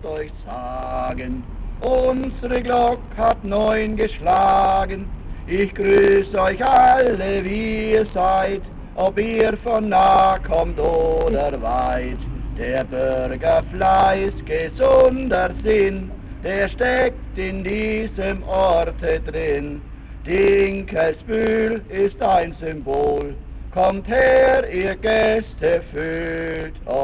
lasst euch sagen, unsere Glock hat 9 geschlagen. Ich grüße euch alle, wie ihr seid, ob ihr von nah kommt oder weit. Der Bürger Fleiß, gesunder Sinn, der steckt in diesem Orte drin. Dinkelsbühl ist ein Symbol. Kommt her, ihr Gäste, fühlt